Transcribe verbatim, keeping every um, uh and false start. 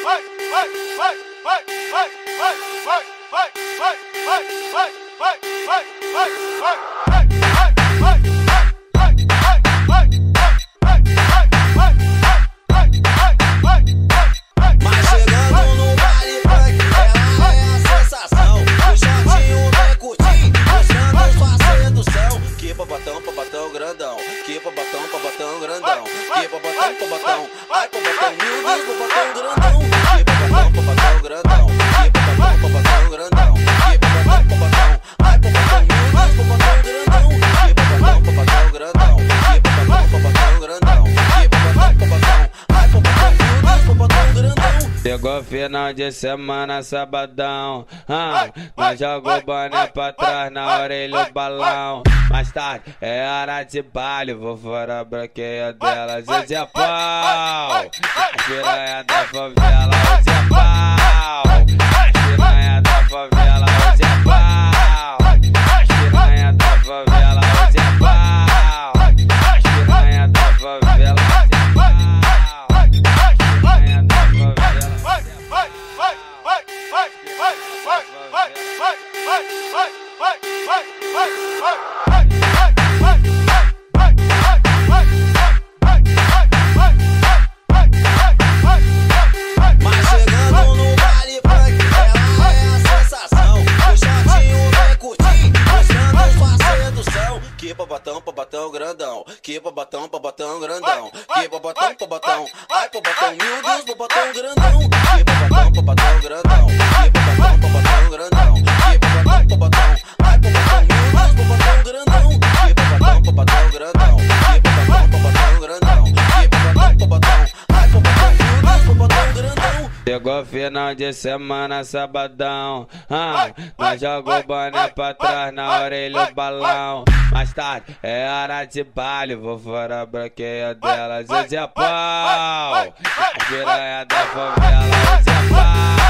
Botão pra botão grandão, que pra botão pra botão grandão, que pra botão pra botão, ai pra botão, meu Deus, pra botão grandão, que pra botão pra botão grandão, que pra botão pra botão grandão, que pra botão pra botão, ai pra botão, meu Deus, pra botão grandão, que pra botão pra botão grandão, que pra botão pra botão grandão, que pra botão pra botão, ai pra botão, meu Deus, pra botão grandão. Chegou final de semana, sabadão, ah, nós jogou boné pra trás, na orelha o balão. Mais tarde é hora de baile, vou fora a branqueia dela, hoje é pau. A piranha da favela, hoje é pau. A piranha da favela, hoje é pau. A piranha da favela, hoje é pau. A piranha da favela, hoje é pau. A piranha da favela, vai, vai, vai, vai, vai, vai, vai, vai, vai, vai, vai, vai, vai, vai, vai. Mas chegando no baile funk, ela é a sensação. O chatinho vem curtir, mostrando sua sedução. Que pra botão, pra botão grandão, que pra botão, pra botão grandão, que pra botão, pra botão, ai pra botão, meu Deus, pra botão grandão, que pra botão, pra botão grandão, que pra botão, pra botão grandão, que pra botão, pra botão, ai pra botão, meu Deus, pra botão grandão, que pra botão, pra botão grandão, que pra botão, pra botão grandão, que pra botão, pra botão, ai pra botão, meu Deus, pra botão grandão. Chegou final de semana, sabadão, ah, nós jogou boné pra trás, na orelha o balão. Mais tarde é hora de baile, vou fora a branqueia dela, hoje é pau. A piranha da favela, hoje é pau.